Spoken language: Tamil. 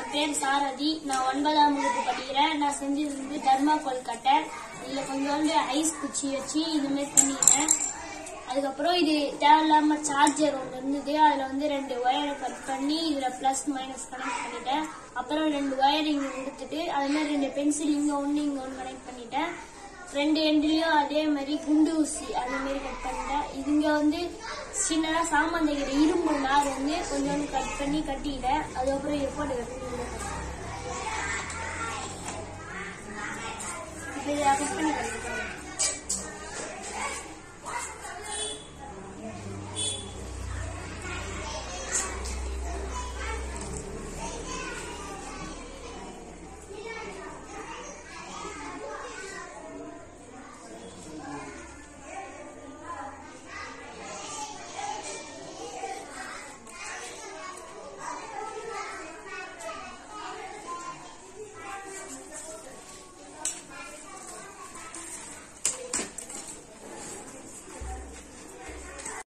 பேர் சாரதி. நான் 9ஆம் வகுப்பு படிக்கிறேன். நான் செஞ்சது வந்து தர்மாக்கோல் கட்டை. இதுல கொஞ்சோண்டு ஐஸ் குச்சி வச்சு இது மாதிரி பண்ணிட்டேன். அதுக்கப்புறம் இது தேவையில்லாம சார்ஜர் ஒன்று இருந்தது. அதுல வந்து 2 ஒயரை கட் பண்ணி இதுல பிளஸ் மைனஸ் கனெக்ட் பண்ணிட்டேன். அப்புறம் 2 ஒயர் இங்க கொடுத்துட்டு அது மாதிரி 2 பென்சில் இங்க ஒன்று கனெக்ட் பண்ணிட்டேன். 2 எண்ட்லயும் அதே மாதிரி குண்டு ஊசி அதே மாதிரி கட் பண்ணிட்டேன். இங்க வந்து சின்னதா சாமான் தைக்கிற இரும்பு நார் வந்து கொஞ்சோண்டு கட் பண்ணி கட்டிக்கிட்டேன். அதுக்கப்புறம் இதை போட்டு இப்ப இதை கட் பண்ணி கட்டிட்டேன்.